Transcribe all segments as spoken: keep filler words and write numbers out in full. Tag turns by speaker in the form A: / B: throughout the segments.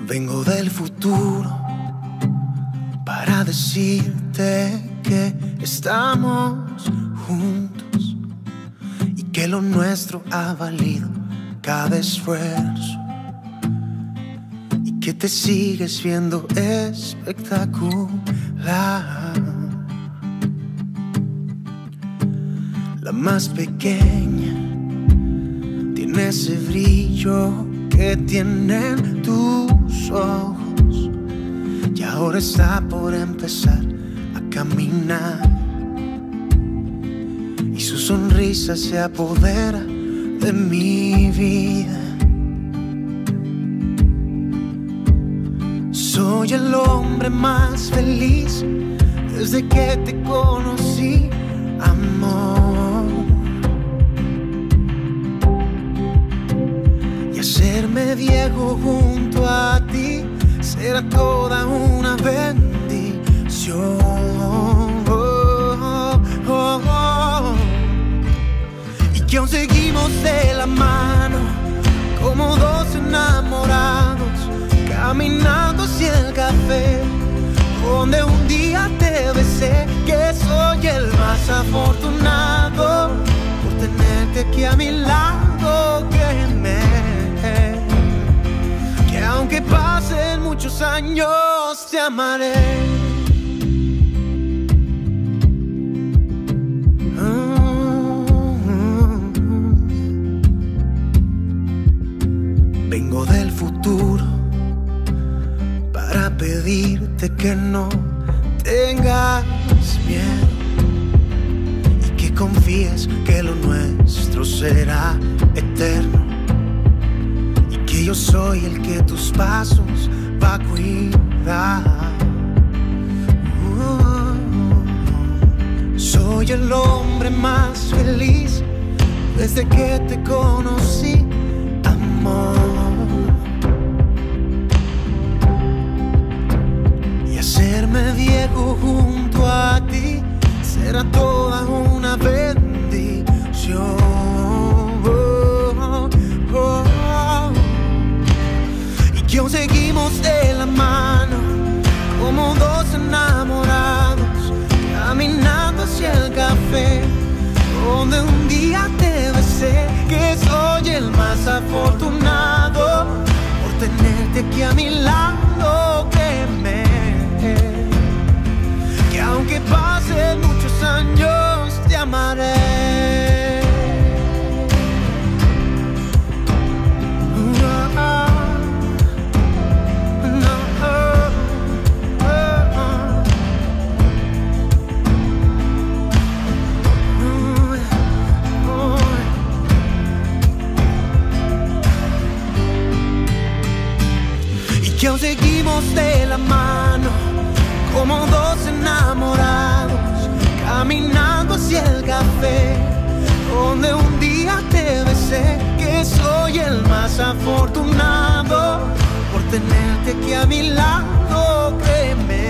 A: Vengo del futuro para decirte que estamos juntos y que lo nuestro ha valido cada esfuerzo y que te sigues viendo espectacular. La más pequeña tiene ese brillo que tienen tus ojos y ahora está por empezar a caminar y su sonrisa se apodera de mi vida. Soy el hombre más feliz desde que te conocí, amor. Hacerme viejo junto a ti será toda una bendición. Oh, oh, oh. Y que aún seguimos de la mano como dos enamorados, caminando hacia el café donde un día te besé. Que soy el más afortunado por tenerte aquí a mi lado, que me que aunque pasen muchos años te amaré. Vengo del futuro para pedirte que no tengas miedo y que confíes que lo nuestro será eterno. Yo soy el que tus pasos va a cuidar. uh, Soy el hombre más feliz desde que te conocí, amor. Y hacerme viejo junto a ti será toda una bendición. oh, oh. Y aún seguimos de la mano como dos enamorados, caminando hacia el café donde un día te besé. Que soy el más afortunado por tenerte aquí a mi lado, que me que aunque pasen muchos años te amaré. Que aún seguimos de la mano como dos enamorados, caminando hacia el café donde un día te besé. Que soy el más afortunado por tenerte aquí a mi lado, créeme,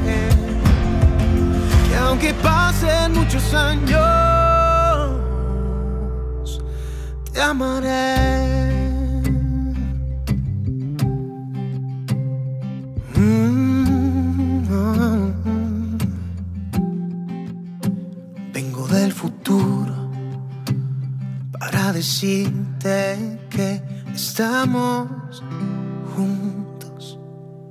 A: que aunque pasen muchos años te amaré. Vengo del futuro para decirte que estamos juntos.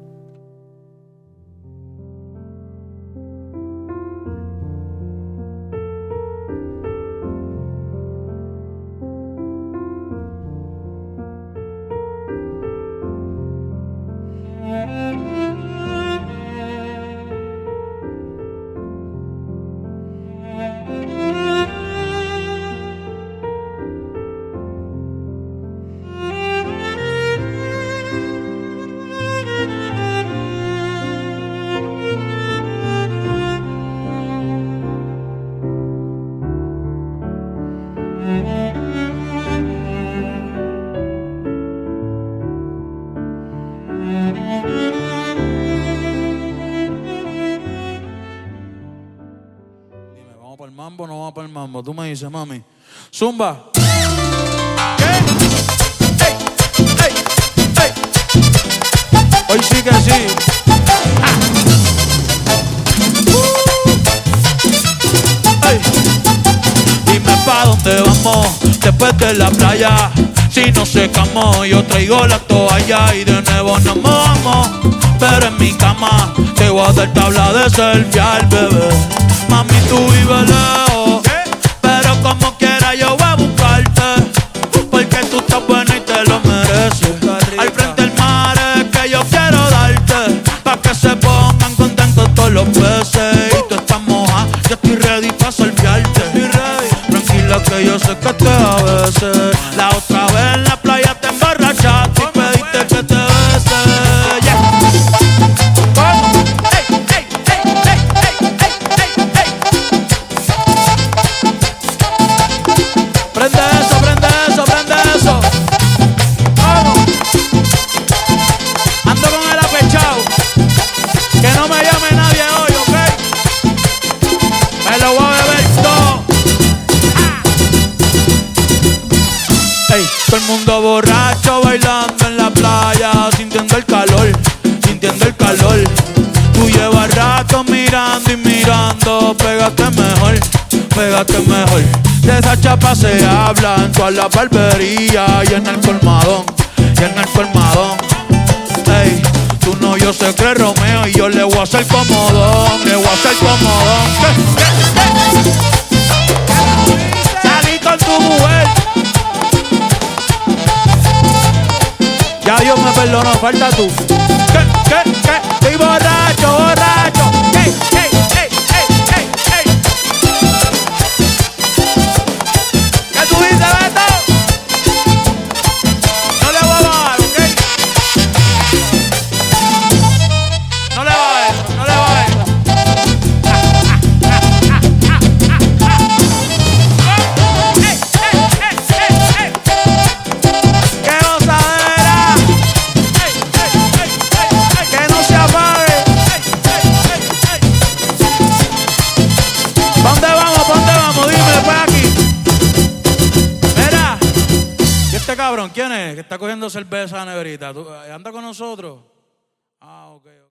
B: mambo, no va para el mambo. Tú me dices, mami. Zumba.
C: ¿Qué? ¡Ey! ¡Ey! ¡Ey!
B: Hoy sí que sí. Hey. Dime pa' dónde vamos después de la playa. Si no secamos, yo traigo la toalla y de nuevo nos mojamos. Pero en mi cama te voy a dar tabla de selfie al bebé. Mami, tú vives lejos, pero como quiera yo voy a buscarte, porque tú estás buena y te lo mereces. Al frente del mar es que yo quiero darte, pa' que se pongan contentos todos los peces. Y tú estás moja, yo estoy ready pa' selfiearte. Tranquila que yo sé que te a veces. La otra vez en la playa te emborrachaste y pediste que te bese. Yeah. ¿Cómo? Ey, ey, ey, ey, ey, ey, ey, ey. Prende eso, prende eso, prende eso. Vamos. Ando con el apechado. Que no me llame nadie hoy, ¿ok? Me lo voy a beber todo. Ey, todo el mundo borracho bailando en la playa, sintiendo el calor, sintiendo el calor. Tú llevas rato mirando y mirando, pégate mejor, pégate mejor. De esa chapa se habla en toda la barbería y en el colmadón, y en el colmadón. Ey, tú no, yo sé que es Romeo y yo le voy a hacer comodón, le voy a hacer comodón. ¿Qué? ¿Qué? ¿Qué? Salí con tu mujer. Ya Dios me perdonó, falta tú. ¿Qué? ¿Qué? ¿Qué? Estoy borracho, borracho. ¡Ey, ey, ey, ey, ey, ey! ¿Qué tú dices, Beto? No le voy a bajar, ¿ok? No le bajes, no le bajes. ¡Ey, ey, ey, ey, ey! ¡Qué gozadera! Que no se apague. ¿Pa' dónde vamos? ¿Pa' dónde vamos? Dime después aquí. Mira, ¿y este cabrón quién es? Que está cogiendo cerveza a la neverita. ¿Tú- ¿Anda con nosotros? Ah, ok.